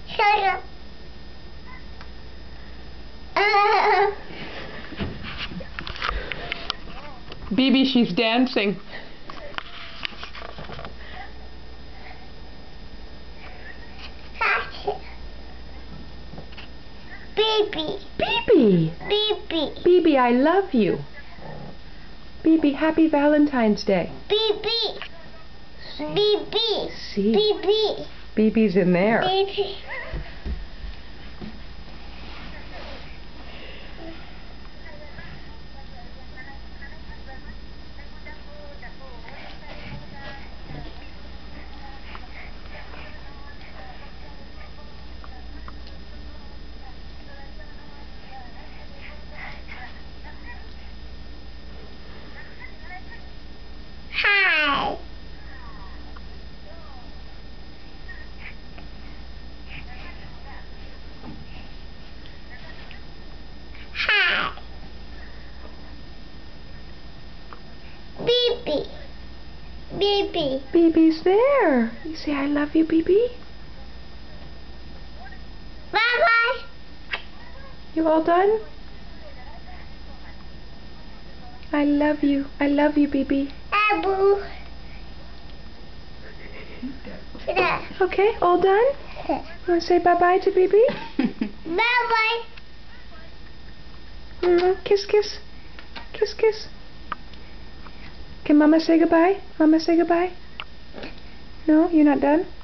Shut up. Bibi, she's dancing. Bibi. Bibi! Bibi. Bibi, I love you. Bibi, happy Valentine's Day. Bibi. Bibi. See? Bibi. Bibi's in there. Bibi. Hi. Hi. Bibi. Bibi. Bibi's there. You say I love you, Bibi? Bye-bye. You all done? I love you. I love you, Bibi. Abu. Okay, all done? Want to say bye-bye to Bibi? Bye-bye. Kiss, kiss. Kiss, kiss. Can Mama say goodbye? Mama say goodbye? No, you're not done?